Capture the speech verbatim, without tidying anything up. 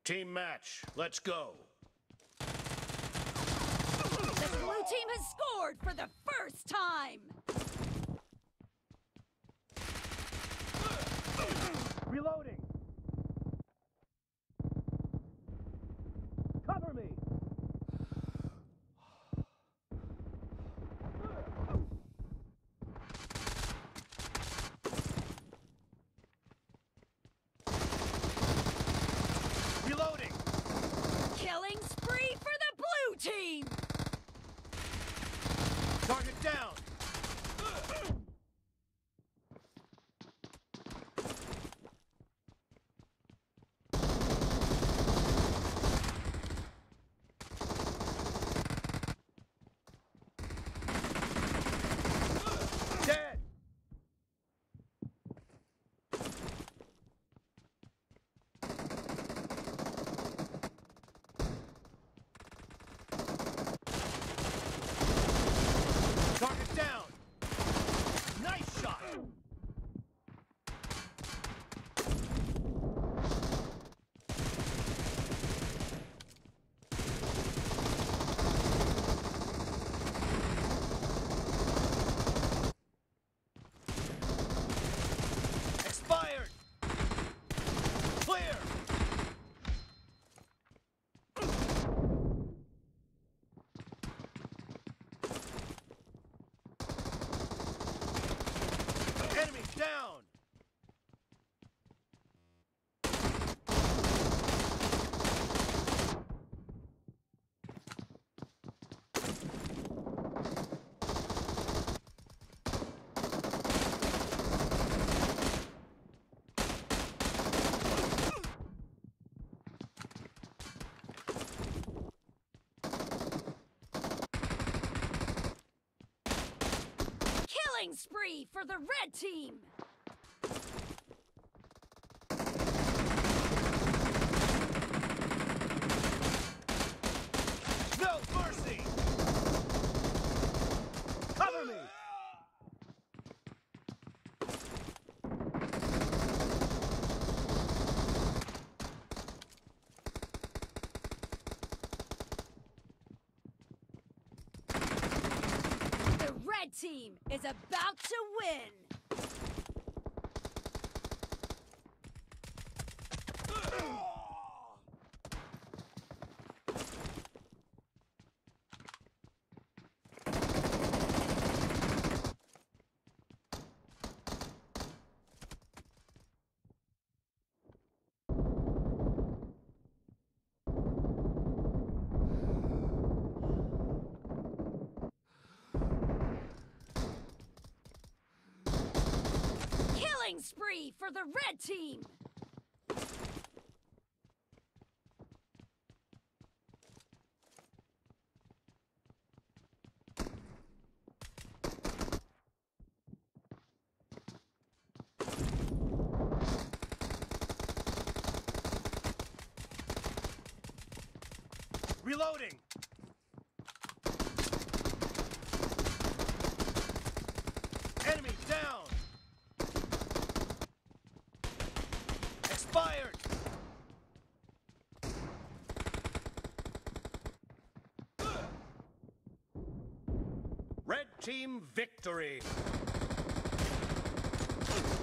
Team match, let's go. The blue team has scored for the first time! Reloading! Cover me! Reloading! Killing spree for the blue team! Target down! Dead! Target down! Nice shot! Expired! Clear! Enemy down! Killing spree for the red team! No mercy! Cover me! The red team is about to win! Killing spree for the red team! Reloading! Enemy down! Expired! Red team victory!